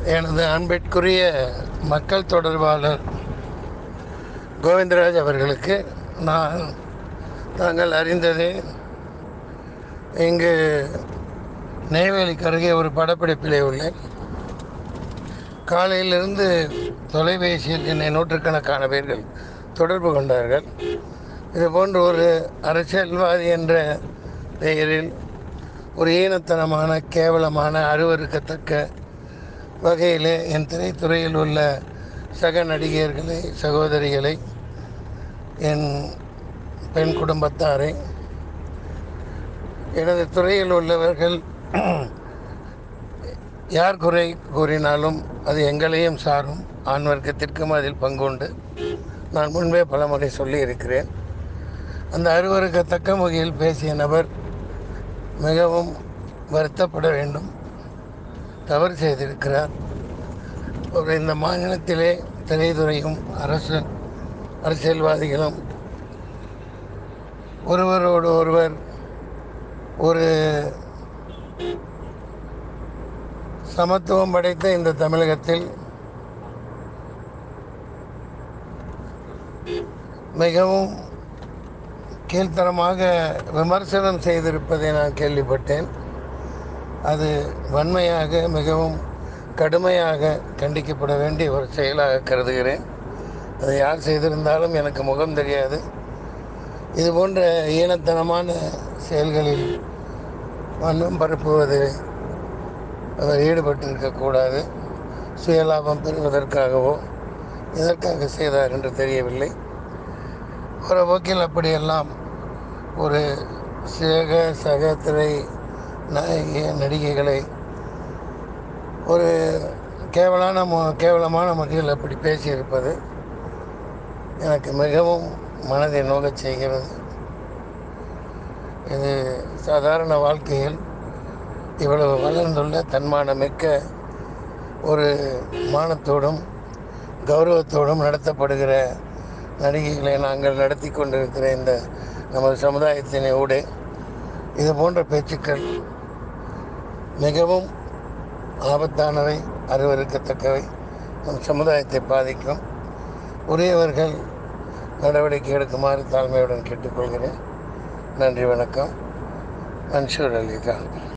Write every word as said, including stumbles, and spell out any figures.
எனது அன்பிற்குரிய மக்கள் தொடர்பாளர் கோவிந்தராஜ் அவர்களுக்கு நான் தாங்கள் அறிந்தது இங்கு நெய்வேலிக்கு அருகே ஒரு படப்பிடிப்பிலே உள்ளேன். காலையிலிருந்து தொலைபேசியில் என்னை நூற்றுக்கணக்கான பேர்கள் தொடர்பு கொண்டார்கள். இதுபோன்று ஒரு அரசியல்வாதி என்ற பெயரில் ஒரு ஈனத்தனமான கேவலமான அருவருக்கத்தக்க வகையிலே என் திரைத்துறையில் உள்ள சக நடிகர்களை, சகோதரிகளை, என் பெண் குடும்பத்தாரை, எனது துறையில் உள்ளவர்கள் யார் குறை கூறினாலும் அது எங்களையும் சாரும். ஆண் வர்க்கத்திற்கும் அதில் பங்குண்டு. நான் முன்பே பலமுறை சொல்லி இருக்கிறேன். அந்த அருவருக்கத்தக்க வகையில் பேசிய நபர் மிகவும் வருத்தப்பட வேண்டும். தவறு செய்திருக்கிறார். ஒரு இந்த மாநிலத்திலே திரைத்துறையும் அரசு அரசியல்வாதிகளும் ஒருவரோடு ஒருவர் ஒரு சமத்துவம் படைத்த இந்த தமிழகத்தில் மிகவும் கீழ்த்தரமாக விமர்சனம் செய்திருப்பதை நான் கேள்விப்பட்டேன். அது வன்மையாக மிகவும் கடுமையாக கண்டிக்கப்பட வேண்டிய ஒரு செயலாக கருதுகிறேன். அதை யார் செய்திருந்தாலும் எனக்கு முகம் தெரியாது. இது போன்ற ஈனத்தனமான செயல்களில் வண்ணம் பரப்புவது அவர் ஈடுபட்டிருக்கக்கூடாது. சுயலாபம் பெறுவதற்காகவோ எதற்காக செய்தார் என்று தெரியவில்லை. ஒரு போக்கில் அப்படியெல்லாம் ஒரு சக சக திரை நாயகி நடிகைகளை ஒரு கேவலான கேவலமான முறையில் அப்படி பேசியிருப்பது எனக்கு மிகவும் மனதை நோகச் செய்கிறது. இது சாதாரண வாழ்க்கையில் இவ்வளவு வளர்ந்துள்ள தன்மானமிக்க ஒரு மானத்தோடும் கௌரவத்தோடும் நடத்தப்படுகிற நடிகைகளை நாங்கள் நடத்தி கொண்டிருக்கிற இந்த நமது சமுதாயத்தினை ஊடே இது போன்ற பேச்சுக்கள் மிகவும் ஆபத்தானவை, அருவருக்கத்தக்கவை, நம் சமுதாயத்தை பாதிக்கும். உரியவர்கள் நடவடிக்கை எடுக்குமாறு தாழ்மையுடன் கேட்டுக்கொள்கிறேன். நன்றி, வணக்கம். மன்சூர் அலிகான்.